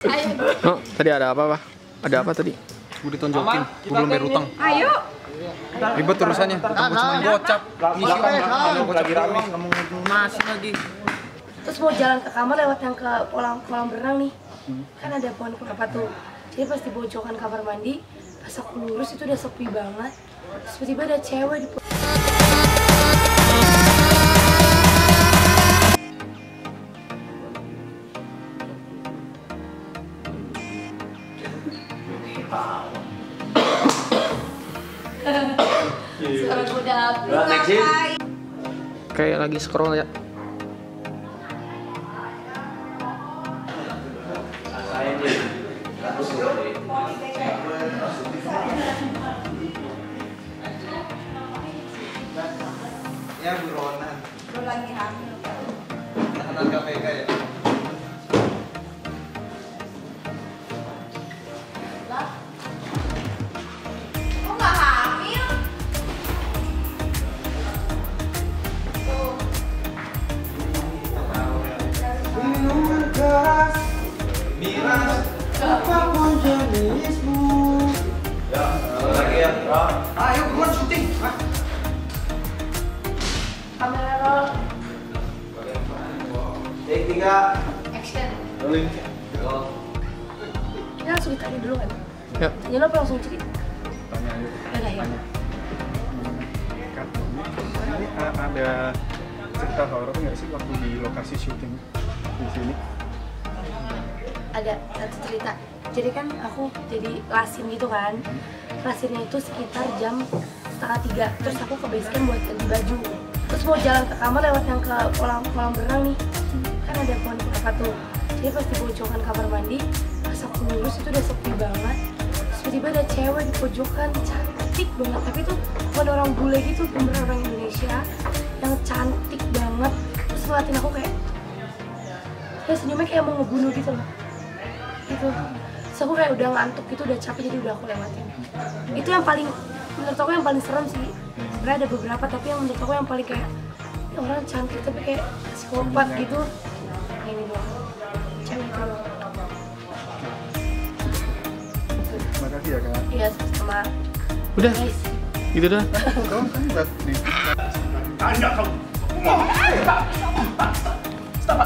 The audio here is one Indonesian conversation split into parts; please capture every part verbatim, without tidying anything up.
Oh, tadi ada apa, Pak? Ada apa tadi? Gue ditonjokin, gue belum bayar utang. Ayo. Ribet urusannya, ketemu cuma gocap. Ngisi kan, nggak mau gocap doang, nggak mau nasi lagi. Terus mau jalan ke kamar lewat yang ke kolam kolam berenang nih. Kan ada pohon kelapa tuh. Jadi pas dibojokan kamar mandi, pas aku lurus itu udah sepi banget. Terus tiba-tiba ada cewek di Kayak lagi scroll ya. Ya Bu Rona. Lu lagi hamil. Tahanan K P K ya. Lah. Kok nggak hamil? Minuman keras, miras, apapun jenismu. Ya, lagi ya. Ayo buruan syuting. Kamera roll. Take tiga. Action. Rolling. Ini langsung ditanya dulu kan? Ya. Tanya lo apa langsung cerita? Tanya aja. Udah ya. Kan, ini ada cerita horor nggak sih waktu di lokasi syuting di sini? Ada satu cerita. Jadi kan aku jadi lasin gitu kan. Lasinnya itu sekitar jam setengah tiga. Terus aku ke base camp buat ganti baju. Terus mau jalan ke kamar lewat yang ke kolam kolam berenang nih. Kan ada pohon kelapa tuh. Jadi pas dibojokan kamar mandi, pas aku lurus itu udah sepi banget. Terus tiba-tiba ada cewek di pojokan, cantik banget. Tapi tuh bukan orang bule gitu, bener orang Indonesia yang cantik banget. Terus ngeliatin aku kayak, kayak senyumnya kayak mau ngebunuh gitu loh. Gitu. Terus aku kayak udah ngantuk gitu, udah capek jadi udah aku lewatin. Itu yang paling, menurut aku yang paling serem sih. Sebenarnya ada beberapa tapi yang menurut aku yang paling kayak ya orang cantik tapi kayak psikopat gitu. Ini doang. Cewek itu doang. Terima kasih ya kak. Iya sama. Udah, Guys. gitu dah. Kamu kan buat nih. Tanya kamu. Mau stop. Stop.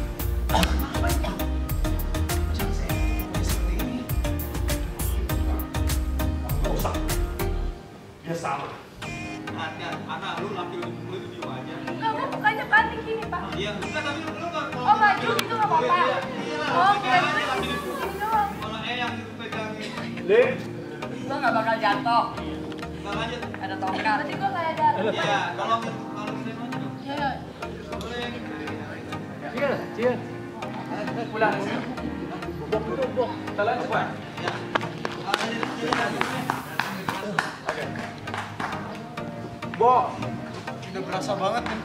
Dia salah. Anak lu ambil dulu itu dia aja. Kamu bukannya panik gini pak? Iya, enggak tapi lu enggak. Oh maju gitu nggak apa-apa. Oh kira gitu doang. Malah eyang itu pegangin. Le. Gua nggak bakal jatuh. Enggak lanjut. Ada tongkat. Berarti gua kayak ada. Iya, kalau kalau kita maju dong. Ya ya. Boleh. Cian, cian. Pulang. Bok itu bok. Jalan cepat. Ya. Oke. Bok. Udah berasa banget nih.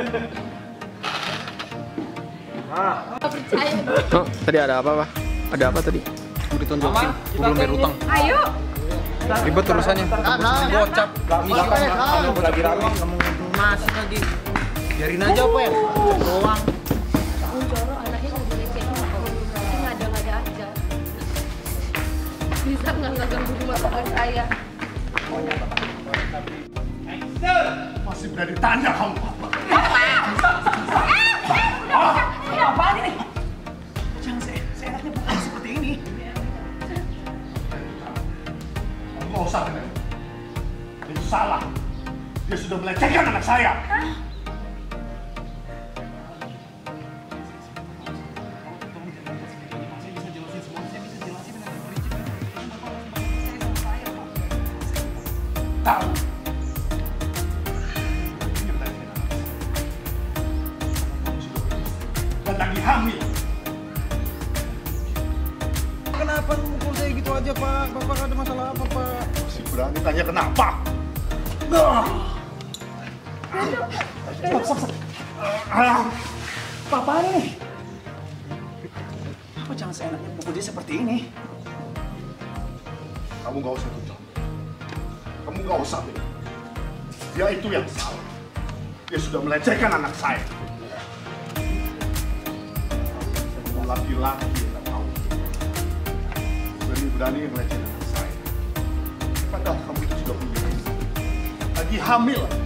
Nah. Percaya. Oh, tadi ada apa, Pak? Ada apa tadi? Gue ditonjokin, gue belum bayar utang. Ayo. Ribet urusannya, ketemu cuma gocap. Ngisi kan, nggak mau gocap doang, nggak mau nasi lagi. Biarin aja apa ya? Gocap doang. Bung Coro anaknya nggak dilecehkan, tapi ngada-ngada aja. Bisa nggak nggak ganggu rumah tangga saya? Masih berani tanya kamu. Apaan ini? Jangan se- seenaknya bukan seperti ini. Kamu nggak usah dengar. Itu salah. Dia sudah melecehkan anak saya. Tahu. Dan lagi hamil. Kenapa lu mukul saya gitu aja, Pak? Bapak ada masalah apa, Pak? Masih berani tanya kenapa? Nah. Stop, stop, stop. Ah, apa ini? Apa jangan seenaknya mukul dia seperti ini? Kamu nggak usah ikut campur. Kamu nggak usah bela. Dia itu yang salah. Dia sudah melecehkan anak saya. Kamu laki-laki yang nggak tahu. berani ngelecehin anak saya. Padahal kamu itu sudah punya istri. Lagi hamil.